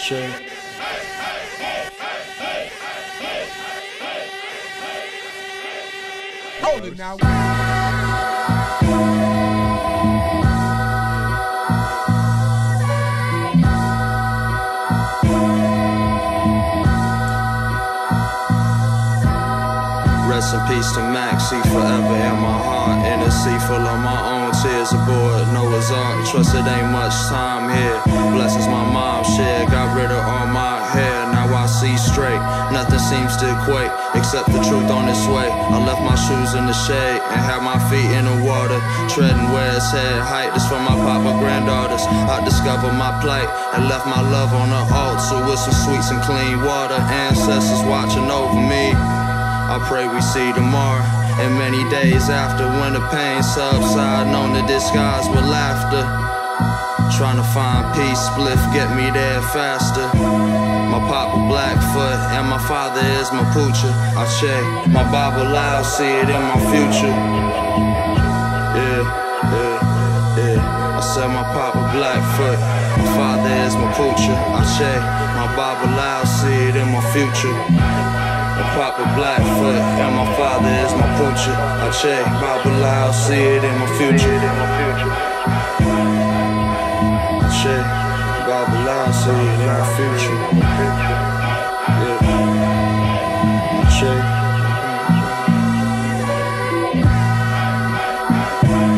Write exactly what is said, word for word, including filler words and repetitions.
Shit. Hold it now. Rest in peace to Max, he forever in my heart. In a sea full of my own tears aboard Noah's Ark. Trust it ain't much time here. Blessings my mom shared, got rid of all my hair. Now I see straight, nothing seems to equate except the truth on its way. I left my shoes in the shade and had my feet in the water, treading where it's head height. This for my papa granddaughters. I discovered my plight and left my love on the altar with some sweets and clean water. Ancestors watching over me, I pray we see tomorrow. And many days after, when the pain subsides, known to disguise with laughter. Trying to find peace, spliff, get me there faster. My papa Blackfoot and my father is my poocher. I check my Bible loud, see it in my future. Yeah, yeah, yeah. I said my papa Blackfoot, my father is my poocher. I check my Bible loud, see it in my future. My papa Blackfoot and my father is my poocher. I check Bible loud, see it in my future. I check Bible loud, see it in my future. Yeah. I check.